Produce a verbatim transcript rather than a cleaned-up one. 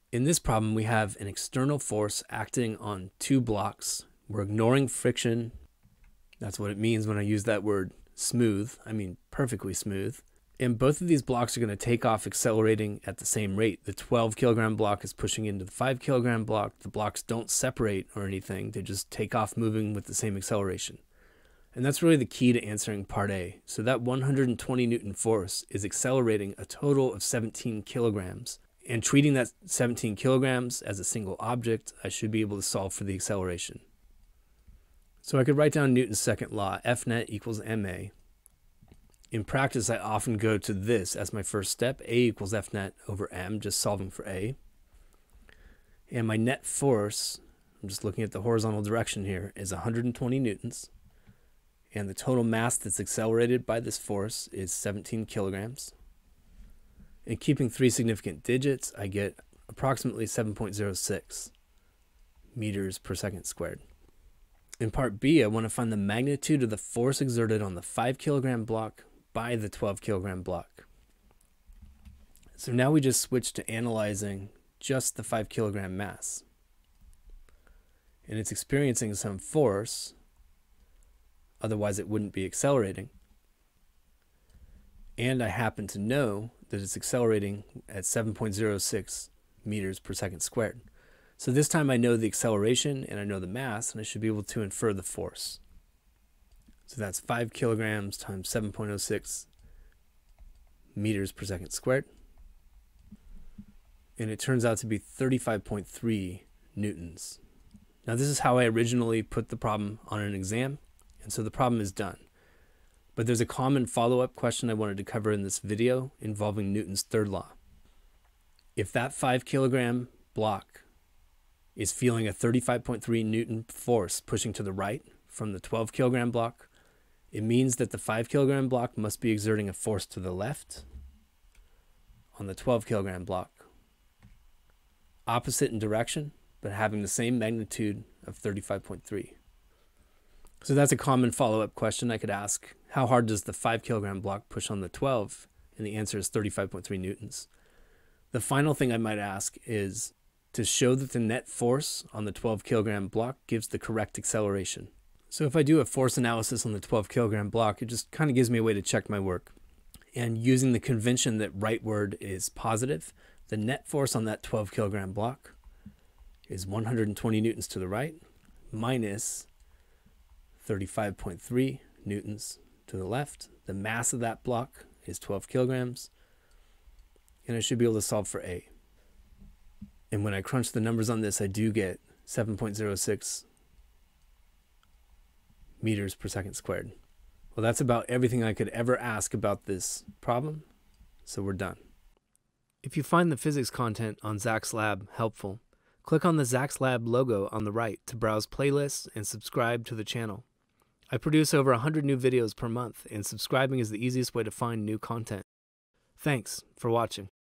In this problem, we have an external force acting on two blocks. We're ignoring friction. That's what it means when I use that word smooth. I mean perfectly smooth. And both of these blocks are going to take off accelerating at the same rate. The twelve kilogram block is pushing into the five kilogram block. The blocks don't separate or anything. They just take off moving with the same acceleration. And that's really the key to answering part A. So that one hundred twenty Newton force is accelerating a total of seventeen kilograms. And treating that seventeen kilograms as a single object, I should be able to solve for the acceleration. So I could write down Newton's second law, F net equals ma. In practice, I often go to this as my first step, A equals F net over m, just solving for A. And my net force, I'm just looking at the horizontal direction here, is one hundred twenty newtons. And the total mass that's accelerated by this force is seventeen kilograms. And keeping three significant digits, I get approximately seven point zero six meters per second squared. In part B, I want to find the magnitude of the force exerted on the five kilogram block by the twelve kilogram block. So now we just switch to analyzing just the five kilogram mass. And it's experiencing some force, otherwise it wouldn't be accelerating. And I happen to know that it's accelerating at seven point zero six meters per second squared. So this time I know the acceleration and I know the mass, and I should be able to infer the force. So that's five kilograms times seven point zero six meters per second squared. And it turns out to be thirty-five point three newtons. Now this is how I originally put the problem on an exam, and so the problem is done. But there's a common follow-up question I wanted to cover in this video involving Newton's third law. If that five kilogram block is feeling a thirty-five point three Newton force pushing to the right from the twelve kilogram block, it means that the five kilogram block must be exerting a force to the left on the twelve kilogram block, opposite in direction, but having the same magnitude of thirty-five point three. So that's a common follow-up question I could ask. How hard does the five kilogram block push on the twelve? And the answer is thirty-five point three newtons. The final thing I might ask is to show that the net force on the twelve kilogram block gives the correct acceleration. So if I do a force analysis on the twelve kilogram block, it just kind of gives me a way to check my work. And using the convention that rightward is positive, the net force on that twelve kilogram block is one hundred twenty newtons to the right minus thirty-five point three newtons to the left. The mass of that block is twelve kilograms, and I should be able to solve for A. And when I crunch the numbers on this, I do get seven point zero six meters per second squared. Well, that's about everything I could ever ask about this problem, so we're done. If you find the physics content on Zach's Lab helpful, click on the Zach's Lab logo on the right to browse playlists and subscribe to the channel. I produce over one hundred new videos per month, and subscribing is the easiest way to find new content. Thanks for watching.